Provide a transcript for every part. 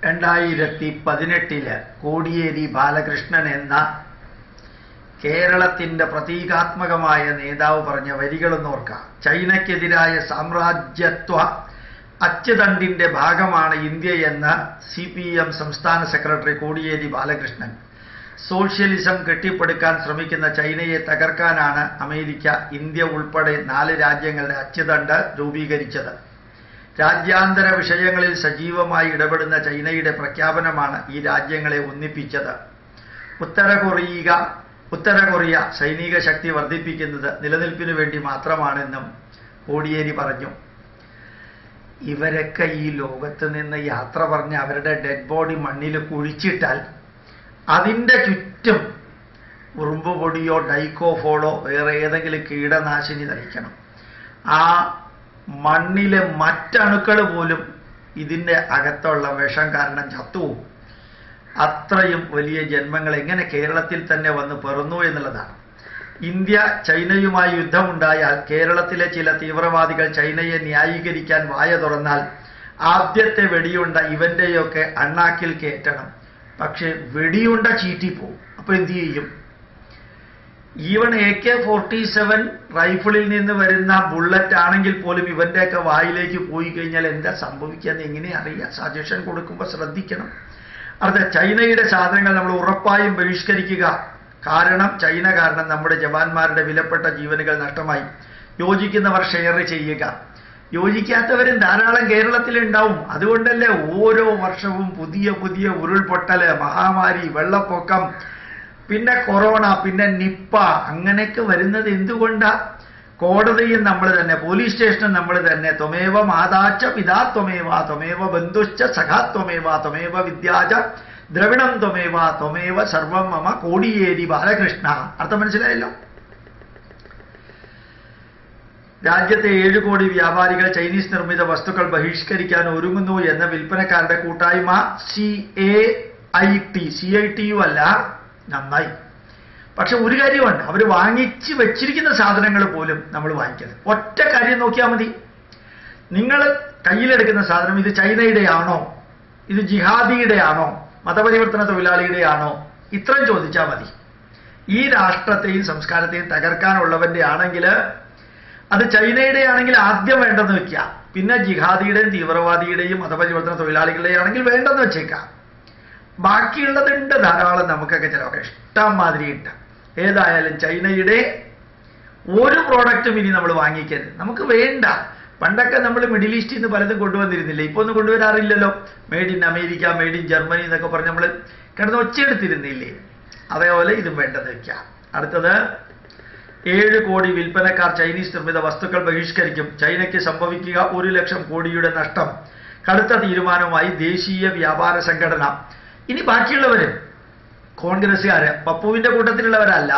2018 കോടിയേരി ബാലകൃഷ്ണൻ എന്ന കേരളത്തിന്റെ പ്രതീകാത്മകമായ നേതാവ് പറഞ്ഞ വരികളൊന്ന് ഓർക്കാം. ചൈനയ്ക്കെതിരായ സാമ്രാജ്യത്വ അച്ചുതണ്ടിന്റെ ഭാഗമാണ് ഇന്ത്യയെന്ന് CPM സംസ്ഥാന സെക്രട്ടറി കോടിയേരി ബാലകൃഷ്ണൻ. സോഷ്യലിസം കെട്ടിപ്പടുക്കാൻ ശ്രമിക്കുന്ന ചൈനയെ തകർക്കാനാണ് അമേരിക്ക, ഇന്ത്യ ഉൾപ്പെടെ 4 രാജ്യങ്ങളുടെ അച്ചുതണ്ട് രൂപീകരിച്ചത്. രാജ്യാന്തര വിഷയങ്ങളിൽ സജീവമായി ഇടപെടുന്ന ചൈനയുടെ പ്രഖ്യാപനമാണ് ഈ രാജ്യങ്ങളെ ഒന്നിപ്പിച്ചത്. ഉത്തര കൊറിയ സൈനിക ശക്തി വർദ്ധിപ്പിക്കുന്നത് നിലനിൽപ്പിനു വേണ്ടി മാത്രമാണെന്നും കോടിയേരി പറഞ്ഞു. ഇവരൊക്കെ ഈ ലോകത്ത് നിന്ന് യാത്ര പറഞ്ഞ് അവരുടെ ഡെഡ് ബോഡി മണ്ണിൽ കുഴിച്ചിട്ടാൽ അതിൻ്റെ ചുറ്റും ഉറുമ്പ് പൊടിയോ ഡൈക്കോഫോളോ വേറെ ഏതെങ്കിലും കീടനാശിനി തളിക്കണം. ആ മണ്ണിലെ മറ്റണുക്കൾ പോലും ഇതിൻ്റെ അകത്തുള്ള വിഷം കാരണം ചത്തുവും. അത്രയും വലിയ ജന്മങ്ങൾ എങ്ങനെ കേരളത്തിൽ തന്നെ വന്ന് പിറന്നു എന്നുള്ളതാണ്. ഇന്ത്യ ചൈനയുമായി യുദ്ധമുണ്ടായാൽ കേരളത്തിലെ ചില തീവ്രവാദികൾ ചൈനയെ ന്യായീകരിക്കാൻ വായ തുറന്നാൽ ആദ്യത്തെ വെടിയുണ്ട ഇവൻ്റെയൊക്കെ അണ്ണാക്കിൽ കയറ്റണം. പക്ഷെ വെടിയുണ്ട ചീറ്റിപ്പോവും. അപ്പോൾ എന്തു ചെയ്യും? ഈവൻ AK-47 റൈഫിളിൽ നിന്ന് വരുന്ന ബുള്ളറ്റ് ആണെങ്കിൽ പോലും ഇവൻ്റെയൊക്കെ വായിലേക്ക് പോയി കഴിഞ്ഞാൽ എന്താ സംഭവിക്കാന്ന് എങ്ങനെ അറിയാം? സജഷൻ കൊടുക്കുമ്പോൾ ശ്രദ്ധിക്കണം. ചൈനയുടെ സാധനങ്ങൾ നമ്മൾ ഉറപ്പായും ബഹിഷ്കരിക്കുക. ചൈന കാരണം നമ്മുടെ ജവാന്മാരുടെ വിലപ്പെട്ട ജീവനുകൾ നഷ്ടമായി. യോജിക്കുന്നവർ ഷെയർ ചെയ്യുക. യോജിക്കാത്തവരും ധാരാളം കേരളത്തിലുണ്ടാവും. അതുകൊണ്ടല്ലേ ഓരോ വർഷവും പുതിയ പുതിയ ഉരുൾപൊട്ടല്, മഹാമാരി, വെള്ളപ്പൊക്കം, പിന്നെ കൊറോണ, പിന്നെ നിപ്പ അങ്ങനെയൊക്കെ വരുന്നത് എന്തുകൊണ്ടാ? കോടതിയും നമ്മൾ തന്നെ, പോലീസ് സ്റ്റേഷനും നമ്മൾ തന്നെ. ത്വമേവ മാതാച്ച പിതാ ത്വമേവ, ത്വമേവ ബന്ധുശ്ച സഖാ ത്വമേവ, ത്വമേവ വിദ്യാച ദ്രവിണം ത്വമേവ, ത്വമേവ സർവം മമ കോടിയേരി ബാലകൃഷ്ണ. അർത്ഥം മനസ്സിലായല്ലോ? രാജ്യത്തെ 7 കോടി വ്യാപാരികൾ ചൈനീസ് നിർമ്മിത വസ്തുക്കൾ ബഹിഷ്കരിക്കാൻ ഒരുങ്ങുന്നു എന്ന വിൽപ്പനക്കാരുടെ കൂട്ടായ്മ CITU അല്ല. നന്നായി. പക്ഷെ ഒരു കാര്യമുണ്ട്, അവർ വാങ്ങിച്ച് വെച്ചിരിക്കുന്ന സാധനങ്ങൾ പോലും നമ്മൾ വാങ്ങിക്കരുത്. ഒറ്റ കാര്യം നോക്കിയാൽ മതി. നിങ്ങൾ കയ്യിലെടുക്കുന്ന സാധനം ഇത് ചൈനയുടെ ആണോ, ഇത് ജിഹാദിയുടെ ആണോ, മതപരിവർത്തന തൊഴിലാളിയുടെ ആണോ, ഇത്രയും ചോദിച്ചാൽ മതി. ഈ രാഷ്ട്രത്തെയും സംസ്കാരത്തെയും തകർക്കാനുള്ളവന്റെ ആണെങ്കിൽ, അത് ചൈനയുടെ ആണെങ്കിൽ ആദ്യം വേണ്ടെന്ന് വെക്കുക. പിന്നെ ജിഹാദിയുടെയും തീവ്രവാദിയുടെയും മതപരിവർത്തന തൊഴിലാളികളുടെയും ആണെങ്കിൽ വേണ്ടെന്ന് വെച്ചേക്കാം. ബാക്കിയുള്ളതുണ്ട് ധാരാളം. നമുക്കൊക്കെ ചിലവൊക്കെ ഇഷ്ടം മാതിരി ഉണ്ട്. ഏതായാലും ചൈനയുടെ ഒരു പ്രോഡക്റ്റും ഇനി നമ്മൾ വാങ്ങിക്കരുത്. നമുക്ക് വേണ്ട. പണ്ടൊക്കെ നമ്മൾ മിഡിൽ ഈസ്റ്റിൽ നിന്ന് പലതും കൊണ്ടുവന്നിരുന്നില്ലേ? ഇപ്പോൾ ഒന്നും കൊണ്ടുവരാറില്ലല്ലോ. Made in America, made in Germany എന്നൊക്കെ പറഞ്ഞ് നമ്മൾ കിടന്ന് ഒച്ചയെടുത്തിരുന്നില്ലേ? അതേപോലെ ഇതും വേണ്ടത് വയ്ക്കാം. അടുത്തത്, 7 കോടി വിൽപ്പനക്കാർ ചൈനീസ് നിർമ്മിത വസ്തുക്കൾ ബഹിഷ്കരിക്കും. ചൈനയ്ക്ക് സംഭവിക്കുക 1 ലക്ഷം കോടിയുടെ നഷ്ടം. കടുത്ത തീരുമാനവുമായി ദേശീയ വ്യാപാര സംഘടന. ഇനി ബാക്കിയുള്ളവര് കോൺഗ്രസ്സുകാര്, പപ്പുവിന്റെ കൂട്ടത്തിലുള്ളവരല്ല,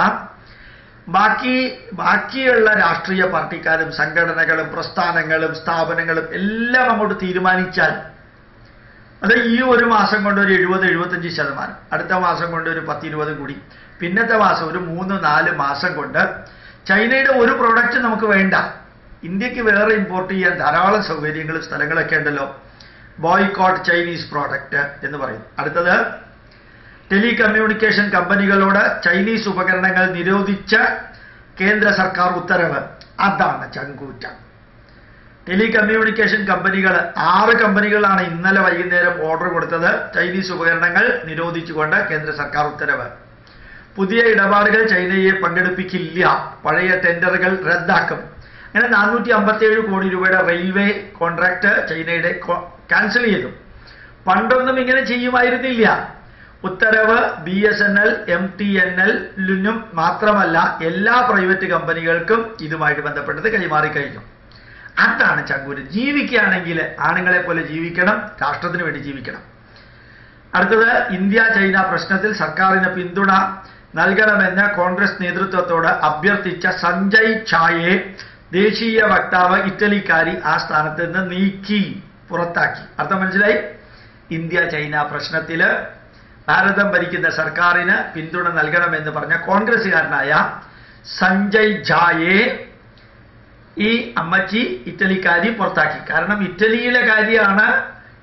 ബാക്കിയുള്ള രാഷ്ട്രീയ പാർട്ടിക്കാരും സംഘടനകളും പ്രസ്ഥാനങ്ങളും സ്ഥാപനങ്ങളും എല്ലാം അങ്ങോട്ട് തീരുമാനിച്ചാൽ അത് ഈ ഒരു മാസം കൊണ്ട് ഒരു 70-75%, അടുത്ത മാസം കൊണ്ട് ഒരു 10-20 കൂടി, പിന്നത്തെ മാസം ഒരു 3-4 മാസം കൊണ്ട് ചൈനയുടെ ഒരു പ്രോഡക്റ്റ് നമുക്ക് വേണ്ട. ഇന്ത്യക്ക് വേറെ ഇമ്പോർട്ട് ചെയ്യാൻ ധാരാളം സൗകര്യങ്ങളും സ്ഥലങ്ങളൊക്കെ ഉണ്ടല്ലോ. ബോയ്ക്കോട്ട് ചൈനീസ് പ്രോഡക്റ്റ് എന്ന് പറയും. അടുത്തത്, ടെലികമ്മ്യൂണിക്കേഷൻ കമ്പനികളോട് ചൈനീസ് ഉപകരണങ്ങൾ നിരോധിച്ച കേന്ദ്ര സർക്കാർ ഉത്തരവ്. അതാണ് ചങ്കൂറ്റം. ടെലികമ്മ്യൂണിക്കേഷൻ കമ്പനികൾ 6 കമ്പനികളാണ് ഇന്നലെ വൈകുന്നേരം ഓർഡർ കൊടുത്തത്. ചൈനീസ് ഉപകരണങ്ങൾ നിരോധിച്ചുകൊണ്ട് കേന്ദ്ര സർക്കാർ ഉത്തരവ്. പുതിയ ഇടപാടുകൾ ചൈനയെ പങ്കെടുപ്പിക്കില്ല. പഴയ ടെൻഡറുകൾ റദ്ദാക്കും. അങ്ങനെ 457 കോടി രൂപയുടെ റെയിൽവേ കോൺട്രാക്ട് ചൈനയുടെ ക്യാൻസൽ ചെയ്തു. പണ്ടൊന്നും ഇങ്ങനെ ചെയ്യുമായിരുന്നില്ല. ഉത്തരവ് BSNL, MTNL-നും മാത്രമല്ല എല്ലാ പ്രൈവറ്റ് കമ്പനികൾക്കും ഇതുമായിട്ട് ബന്ധപ്പെട്ടത് കൈമാറിക്കഴിഞ്ഞു. അതാണ് ചങ്കൂര്. ജീവിക്കുകയാണെങ്കിൽ ആണുങ്ങളെ പോലെ ജീവിക്കണം, രാഷ്ട്രത്തിന് വേണ്ടി ജീവിക്കണം. അടുത്തത്, ഇന്ത്യ ചൈന പ്രശ്നത്തിൽ സർക്കാരിന് പിന്തുണ നൽകണമെന്ന് കോൺഗ്രസ് നേതൃത്വത്തോട് അഭ്യർത്ഥിച്ച സഞ്ജയ് ഝായെ ദേശീയ വക്താവ് ഇറ്റലിക്കാരി ആ സ്ഥാനത്ത് നിന്ന് നീക്കി, പുറത്താക്കി. അർത്ഥം മനസ്സിലായി? ഇന്ത്യ ചൈന പ്രശ്നത്തില് ഭാരതം ഭരിക്കുന്ന സർക്കാരിന് പിന്തുണ നൽകണമെന്ന് പറഞ്ഞ കോൺഗ്രസ്സുകാരനായ സഞ്ജയ് ഝായെ ഈ അമ്മച്ചി ഇറ്റലിക്കാരി പുറത്താക്കി. കാരണം ഇറ്റലിയിലെ കാര്യമാണ്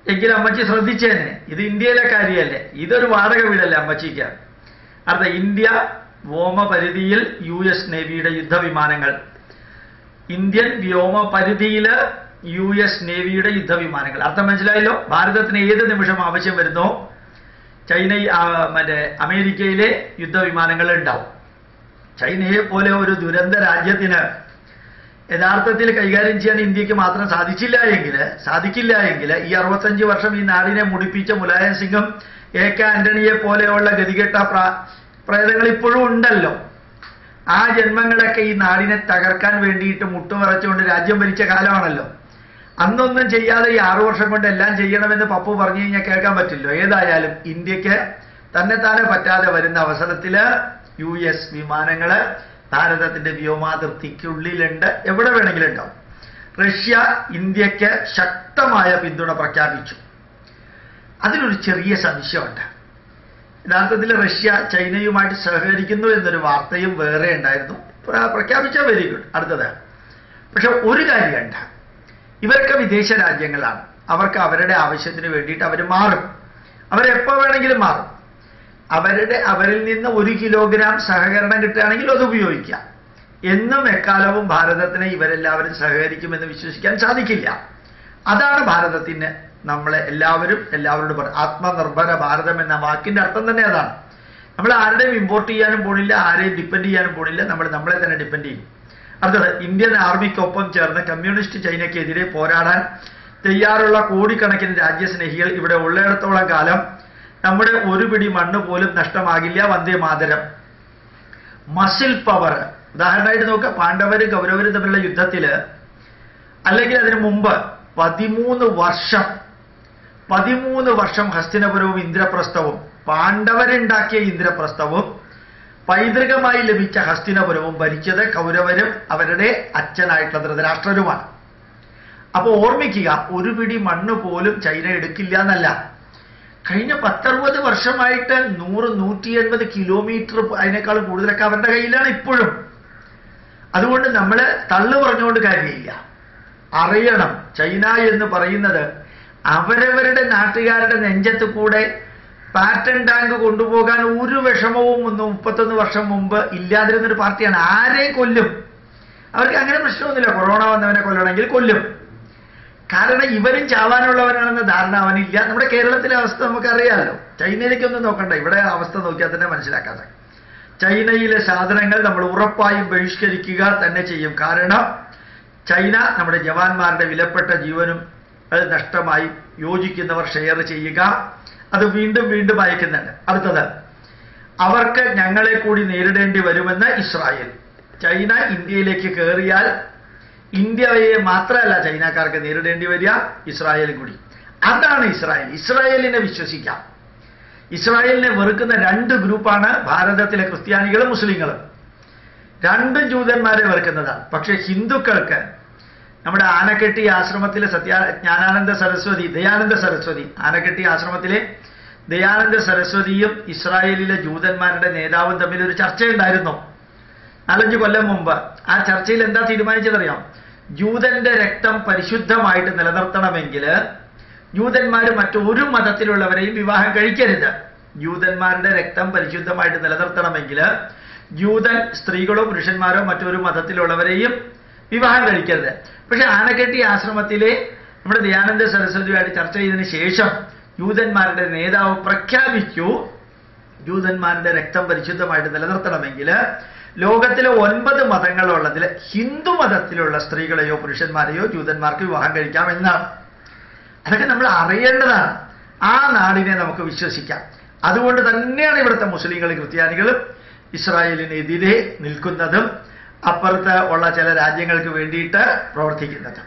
എങ്കിലും അമ്മച്ചി ശ്രദ്ധിച്ചേനെ, ഇത് ഇന്ത്യയിലെ കാര്യമല്ലേ, ഇതൊരു വാടക വീടല്ലേ അമ്മച്ചിക്ക്. അടുത്ത ഇന്ത്യ വ്യോമപരിധിയിൽ US നേവിയുടെ യുദ്ധവിമാനങ്ങൾ. ഇന്ത്യൻ വ്യോമപരിധിയിൽ US നേവിയുടെ യുദ്ധവിമാനങ്ങൾ. അർത്ഥം മനസ്സിലായല്ലോ. ഭാരതത്തിന് ഏത് നിമിഷം ആവശ്യം വരുന്നോ ചൈന അമേരിക്കയിലെ യുദ്ധവിമാനങ്ങൾ ഉണ്ടാവും. ചൈനയെ പോലെ ഒരു ദുരന്ത രാജ്യത്തിന് യഥാർത്ഥത്തിൽ കൈകാര്യം ചെയ്യാൻ ഇന്ത്യക്ക് മാത്രം സാധിക്കില്ല എങ്കിൽ ഈ 65 വർഷം ഈ നാടിനെ മുടിപ്പിച്ച മുലായം സിംഗും AK ആന്റണിയെ പോലെയുള്ള ഗതികെട്ട പ്രേതങ്ങൾ ഇപ്പോഴും ഉണ്ടല്ലോ. ആ ജന്മങ്ങളൊക്കെ ഈ നാടിനെ തകർക്കാൻ വേണ്ടിയിട്ട് മുട്ടുമറച്ചുകൊണ്ട് രാജ്യം ഭരിച്ച കാലമാണല്ലോ. അന്നൊന്നും ചെയ്യാതെ ഈ 6 വർഷം കൊണ്ട് എല്ലാം ചെയ്യണമെന്ന് പപ്പു പറഞ്ഞു കഴിഞ്ഞാൽ കേൾക്കാൻ പറ്റില്ലോ. ഏതായാലും ഇന്ത്യക്ക് തന്നെത്താനെ പറ്റാതെ വരുന്ന അവസരത്തിൽ US വിമാനങ്ങൾ ഭാരതത്തിന്റെ വ്യോമാതിർത്തിക്കുള്ളിലുണ്ട്, എവിടെ വേണമെങ്കിലും ഉണ്ടാവും. റഷ്യ ഇന്ത്യക്ക് ശക്തമായ പിന്തുണ പ്രഖ്യാപിച്ചു. അതിലൊരു ചെറിയ സംശയമുണ്ട്. യഥാർത്ഥത്തിൽ റഷ്യ ചൈനയുമായിട്ട് സഹകരിക്കുന്നു എന്നൊരു വാർത്തയും വേറെ ഉണ്ടായിരുന്നു. പ്രഖ്യാപിച്ചാൽ വെരി ഗുഡ്. അടുത്തത് പക്ഷെ ഒരു കാര്യമുണ്ട്, ഇവരൊക്കെ വിദേശ രാജ്യങ്ങളാണ്. അവർക്ക് അവരുടെ ആവശ്യത്തിന് വേണ്ടിയിട്ട് അവർ മാറും. അവരെപ്പോൾ വേണമെങ്കിലും മാറും. അവരിൽ നിന്ന് 1 കിലോഗ്രാം സഹകരണം കിട്ടുകയാണെങ്കിൽ അത് ഉപയോഗിക്കാം. എന്നും എക്കാലവും ഭാരതത്തിന് ഇവരെല്ലാവരും സഹകരിക്കുമെന്ന് വിശ്വസിക്കാൻ സാധിക്കില്ല. അതാണ് ഭാരതത്തിന് നമ്മളെ എല്ലാവരോടും പറയും ആത്മനിർഭര ഭാരതം എന്ന വാക്കിന്റെ അർത്ഥം തന്നെ അതാണ്. നമ്മൾ ആരുടെയും ഇമ്പോർട്ട് ചെയ്യാനും പോണില്ല, ആരെയും ഡിപ്പെൻഡ് ചെയ്യാനും പോണില്ല. നമ്മൾ നമ്മളെ തന്നെ ഡിപ്പെൻഡ് ചെയ്യും. അടുത്തത് ഇന്ത്യൻ ആർമിക്കൊപ്പം ചേർന്ന് കമ്മ്യൂണിസ്റ്റ് ചൈനയ്ക്കെതിരെ പോരാടാൻ തയ്യാറുള്ള കോടിക്കണക്കിന് രാജ്യസ്നേഹികൾ ഇവിടെ ഉള്ളിടത്തോളം കാലം നമ്മുടെ ഒരു പിടി മണ്ണ് പോലും നഷ്ടമാകില്ല. വന്ദേ മാതരം. Muscle power. ഉദാഹരണമായിട്ട് നോക്കുക, പാണ്ഡവരും കൗരവരും തമ്മിലുള്ള യുദ്ധത്തില് അല്ലെങ്കിൽ അതിനു മുമ്പ് 13 വർഷം ഹസ്തിനപുരവും ഇന്ദ്രപ്രസ്ഥവും, പാണ്ഡവരുണ്ടാക്കിയ ഇന്ദ്രപ്രസ്ഥവും പൈതൃകമായി ലഭിച്ച ഹസ്തിനപുരവും ഭരിച്ചത് കൗരവരും അവരുടെ അച്ഛനായിട്ടുള്ള ധൃതരാഷ്ട്രരുമാണ്. അപ്പൊ ഓർമ്മിക്കുക, ഒരു പിടി മണ്ണ് പോലും ചൈന എടുക്കില്ല എന്നല്ല. കഴിഞ്ഞ 10-60 വർഷമായിട്ട് 100-180 കിലോമീറ്റർ അതിനേക്കാൾ കൂടുതലൊക്കെ അവരുടെ കയ്യിലാണ് ഇപ്പോഴും. അതുകൊണ്ട് നമ്മൾ തള്ളു പറഞ്ഞുകൊണ്ട് കാര്യമില്ല. അറിയണം, ചൈന എന്ന് പറയുന്നത് അവരവരുടെ നാട്ടുകാരുടെ നെഞ്ചത്ത് കൂടെ പാറ്റൻ ടാങ്ക് കൊണ്ടുപോകാൻ ഒരു വിഷമവും 31 വർഷം മുമ്പ് ഇല്ലാതിരുന്നൊരു പാർട്ടിയാണ്. ആരെയും കൊല്ലും, അവർക്ക് അങ്ങനെ പ്രശ്നമൊന്നുമില്ല. കൊറോണ വന്നവനെ കൊല്ലണമെങ്കിൽ കൊല്ലും. കാരണം ഇവരും ചാവാനുള്ളവരാണെന്ന ധാരണ അവനില്ല. നമ്മുടെ കേരളത്തിലെ അവസ്ഥ നമുക്കറിയാമല്ലോ. ചൈനയിലേക്കൊന്നും നോക്കണ്ട, ഇവിടെ അവസ്ഥ നോക്കിയാൽ തന്നെ മനസ്സിലാക്കാതെ. ചൈനയിലെ സാധനങ്ങൾ നമ്മൾ ഉറപ്പായും ബഹിഷ്കരിക്കുക തന്നെ ചെയ്യും. കാരണം ചൈന നമ്മുടെ ജവാന്മാരുടെ വിലപ്പെട്ട ജീവനും അത് നഷ്ടമായി യോജിക്കുന്നവർ ഷെയർ ചെയ്യുക, അത് വീണ്ടും വീണ്ടും അയക്കുന്നുണ്ട്. അടുത്തത്, അവർക്ക് ഞങ്ങളെ കൂടി നേരിടേണ്ടി വരുമെന്ന് ഇസ്രായേൽ. ചൈന ഇന്ത്യയിലേക്ക് കയറിയാൽ ഇന്ത്യയെ മാത്രമല്ല ചൈനക്കാർക്ക് നേരിടേണ്ടി വരിക, ഇസ്രായേലും കൂടി. അതാണ് ഇസ്രായേൽ. ഇസ്രായേലിനെ വിശ്വസിക്കാം. ഇസ്രായേലിനെ വെറുക്കുന്ന 2 ഗ്രൂപ്പാണ് ഭാരതത്തിലെ ക്രിസ്ത്യാനികളും മുസ്ലിങ്ങളും. 2 ജൂതന്മാരെ വെറുക്കുന്നതാണ്. പക്ഷെ ഹിന്ദുക്കൾക്ക് നമ്മുടെ ആനക്കെട്ടി ആശ്രമത്തിലെ ദയാനന്ദ സരസ്വതി ആനക്കെട്ടി ആശ്രമത്തിലെ ദയാനന്ദ സരസ്വതിയും ഇസ്രായേലിലെ ജൂതന്മാരുടെ നേതാവും തമ്മിൽ ഒരു ചർച്ചയുണ്ടായിരുന്നു 4-5 കൊല്ലം മുമ്പ്. ആ ചർച്ചയിൽ എന്താ തീരുമാനിച്ചതറിയാം? ജൂതന്റെ രക്തം പരിശുദ്ധമായിട്ട് നിലനിർത്തണമെങ്കിൽ ജൂതന്മാർ മറ്റൊരു മതത്തിലുള്ളവരെയും വിവാഹം കഴിക്കരുത്. ജൂതന്മാരുടെ രക്തം പരിശുദ്ധമായിട്ട് നിലനിർത്തണമെങ്കിൽ ജൂതൻ സ്ത്രീകളോ പുരുഷന്മാരോ മറ്റൊരു മതത്തിലുള്ളവരെയും വിവാഹം കഴിക്കരുത്. പക്ഷെ ആനക്കെട്ടി ആശ്രമത്തിലെ നമ്മുടെ ദയാനന്ദ സരസ്വതിയുമായിട്ട് ചർച്ച ചെയ്തതിന് ശേഷം ജൂതന്മാരുടെ നേതാവ് പ്രഖ്യാപിച്ചു, ജൂതന്മാരുടെ രക്തം പരിശുദ്ധമായിട്ട് നിലനിർത്തണമെങ്കിൽ ലോകത്തിലെ 9 മതങ്ങളുള്ളതിൽ ഹിന്ദു മതത്തിലുള്ള സ്ത്രീകളെയോ പുരുഷന്മാരെയോ ജൂതന്മാർക്ക് വിവാഹം കഴിക്കാമെന്നാണ്. അതൊക്കെ നമ്മൾ അറിയേണ്ടതാണ്. ആ നാടിനെ നമുക്ക് വിശ്വസിക്കാം. അതുകൊണ്ട് തന്നെയാണ് ഇവിടുത്തെ മുസ്ലിങ്ങളും ക്രിസ്ത്യാനികളും ഇസ്രായേലിനെതിരെ നിൽക്കുന്നതും അപ്പുറത്ത് ഉള്ള ചില രാജ്യങ്ങൾക്ക് വേണ്ടിയിട്ട് പ്രവർത്തിക്കുന്നതും.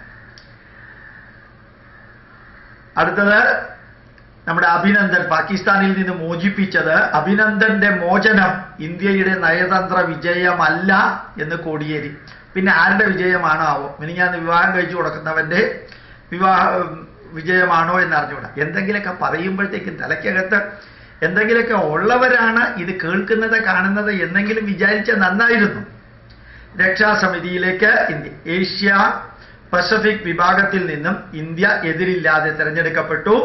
അടുത്തത്, നമ്മുടെ അഭിനന്ദൻ പാകിസ്ഥാനിൽ നിന്ന് മോചിപ്പിച്ചത്. അഭിനന്ദന്റെ മോചനം ഇന്ത്യയുടെ നയതന്ത്ര വിജയമല്ല എന്ന് കോടിയേരി. പിന്നെ ആരുടെ വിജയമാണോ ആവോ? മിനിഞ്ഞാന്ന് വിവാഹം കഴിച്ചു കൊടുക്കുന്നവന്റെ വിജയമാണോ എന്ന് അറിഞ്ഞുകൂടാ. എന്തെങ്കിലുമൊക്കെ പറയുമ്പോഴത്തേക്കും തലയ്ക്കകത്ത് എന്തെങ്കിലുമൊക്കെ ഉള്ളവരാണ് ഇത് കേൾക്കുന്നത് കാണുന്നത് എന്നെങ്കിലും വിചാരിച്ച നന്നായിരുന്നു. രക്ഷാസമിതിയിലേക്ക് ഇന്ത്യ. ഏഷ്യ പസഫിക് വിഭാഗത്തിൽ നിന്നും ഇന്ത്യ എതിരില്ലാതെ തിരഞ്ഞെടുക്കപ്പെട്ടു.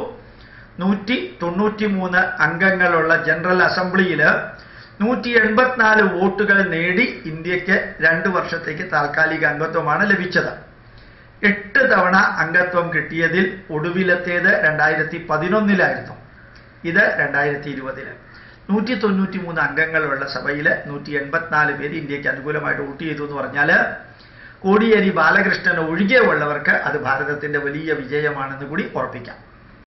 193 അംഗങ്ങളുള്ള ജനറൽ അസംബ്ലിയിൽ 184 വോട്ടുകൾ നേടി ഇന്ത്യക്ക് 2 വർഷത്തേക്ക് താൽക്കാലിക അംഗത്വമാണ് ലഭിച്ചത്. 8 തവണ അംഗത്വം കിട്ടിയതിൽ ഒടുവിലത്തേത് 2011 ഇത് 2020. 193 അംഗങ്ങളുള്ള സഭയിൽ 184 പേര് ഇന്ത്യക്ക് അനുകൂലമായിട്ട് വോട്ട് ചെയ്തു എന്ന് പറഞ്ഞാൽ കോടിയേരി ബാലകൃഷ്ണൻ ഒഴികെയുള്ളവർക്ക് അത് ഭാരതത്തിന്റെ വലിയ വിജയമാണെന്ന് കൂടി ഓർപ്പിക്കാം.